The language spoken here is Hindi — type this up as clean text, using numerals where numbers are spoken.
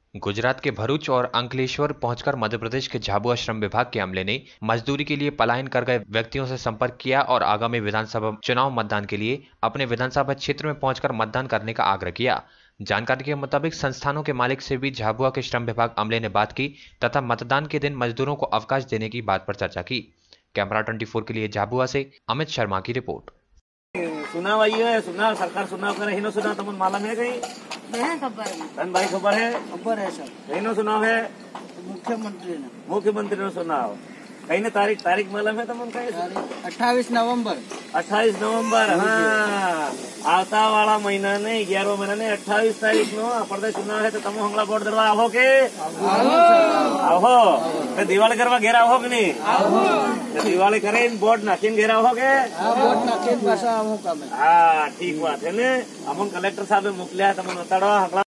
गुजरात के भरूच और अंकलेश्वर पहुंचकर मध्य प्रदेश के झाबुआ श्रम विभाग के अमले ने मजदूरी के लिए पलायन कर गए व्यक्तियों से संपर्क किया और आगामी विधानसभा चुनाव मतदान के लिए अपने विधानसभा क्षेत्र में पहुंचकर मतदान करने का आग्रह किया। जानकारी के मुताबिक संस्थानों के मालिक से भी झाबुआ के श्रम विभाग अमले ने बात की तथा मतदान के दिन मजदूरों को अवकाश देने की बात पर चर्चा की। कैमरा 24 के लिए झाबुआ से अमित शर्मा की रिपोर्ट। चुनाव आई है, चुनाव सरकार चुनाव करे हिनो चुनाव तुम मालूम है कहीं? धन भाई खबर है सर। हिनो चुनाव है मुख्यमंत्री ने चुनाव कहीं ने तारीख मालूम है तुम? 28 नवंबर। 28 नवंबर, हाँ आता वाला महीना ने 11वां महीना ने 28 तारीख नो प्रदेश चुनाव है तो तुम हमला वोट दरवा आवो के आवो तो दिवाली करवा घेरा हो कि नहीं? तो दिवाली करे वोट नाखीन घेरा हो के वोट नाखीन पासा आवो का। हाँ ठीक बात है ने। अमन कलेक्टर साहब मोकलिया तुम बताड़ो।